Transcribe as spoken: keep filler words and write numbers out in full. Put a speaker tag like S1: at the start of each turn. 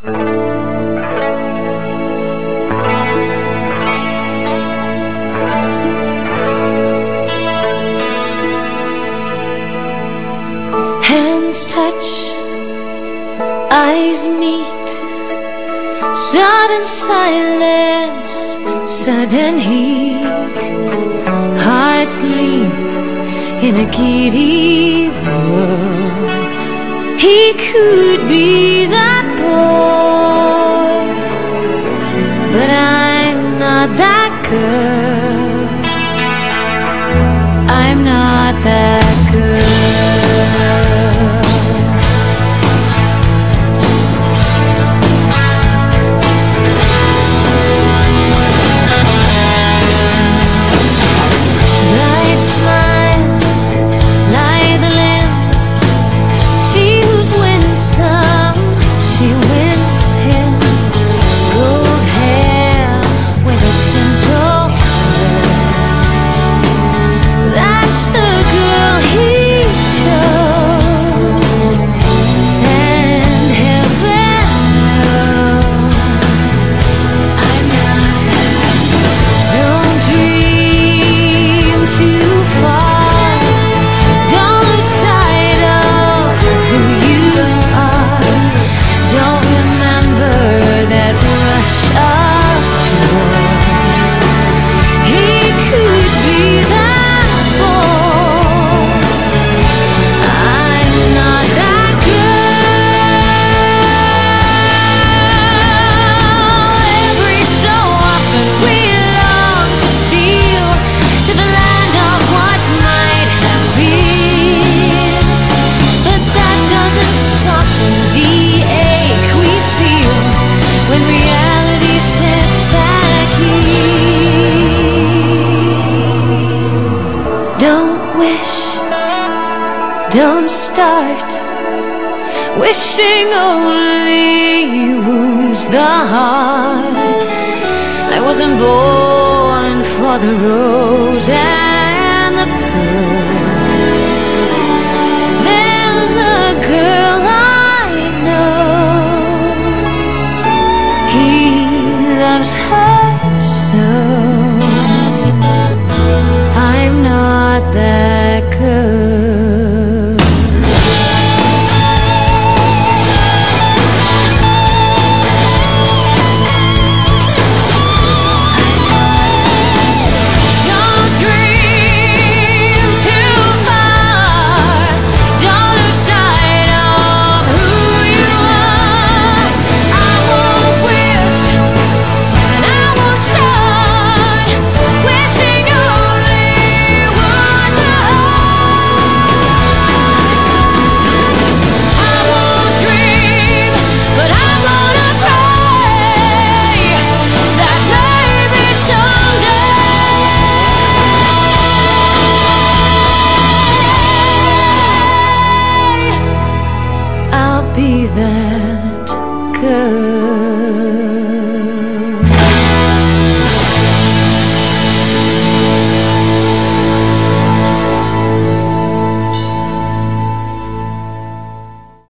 S1: Hands touch, eyes meet, sudden silence, sudden heat, hearts leap in a giddy whirl. He could be that boy, but I'm not that girl. I'm not that girl. Don't wish, don't start wishing, only wounds the heart. I wasn't born for the rose and the pearl.